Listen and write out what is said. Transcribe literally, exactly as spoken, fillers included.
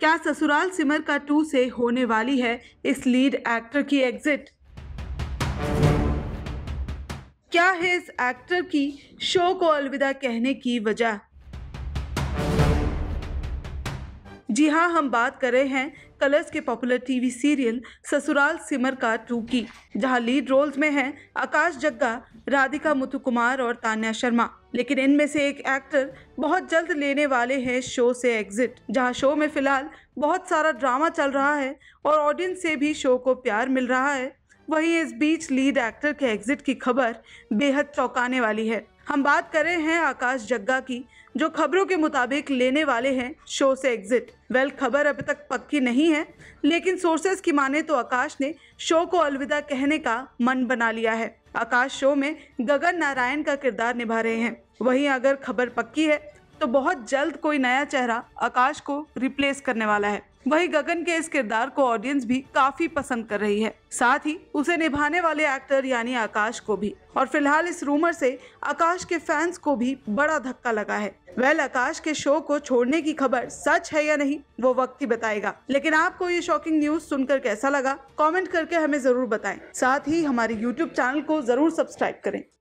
क्या ससुराल सिमर का टू से होने वाली है इस लीड एक्टर की एग्जिट? क्या है इस एक्टर की शो को अलविदा कहने की वजह? जी हाँ, हम बात कर रहे हैं कलर्स के popular TV serial Sasural Simar का टू की, जहां लीड रोल्स में हैं आकाश जग्गा, राधिका मुथुकुमार और तान्या शर्मा। लेकिन इनमें से एक एक्टर बहुत जल्द लेने वाले हैं शो से एग्जिट। जहां शो में फिलहाल बहुत सारा ड्रामा चल रहा है और ऑडियंस से भी शो को प्यार मिल रहा है, वहीं इस बीच लीड एक्टर के एग्जिट की खबर बेहद चौंकाने वाली है। हम बात कर रहे हैं आकाश जग्गा की, जो खबरों के मुताबिक लेने वाले हैं शो से एग्जिट। वेल, खबर अभी तक पक्की नहीं है, लेकिन सोर्सेज की माने तो आकाश ने शो को अलविदा कहने का मन बना लिया है। आकाश शो में गगन नारायण का किरदार निभा रहे हैं। वहीं अगर खबर पक्की है तो बहुत जल्द कोई नया चेहरा आकाश को रिप्लेस करने वाला है। वहीं गगन के इस किरदार को ऑडियंस भी काफी पसंद कर रही है, साथ ही उसे निभाने वाले एक्टर यानी आकाश को भी। और फिलहाल इस रूमर से आकाश के फैंस को भी बड़ा धक्का लगा है। वेल, आकाश के शो को छोड़ने की खबर सच है या नहीं, वो वक्त ही बताएगा। लेकिन आपको ये शॉकिंग न्यूज सुनकर कैसा लगा, कमेंट करके हमें जरूर बताएं। साथ ही हमारे यूट्यूब चैनल को जरूर सब्सक्राइब करें।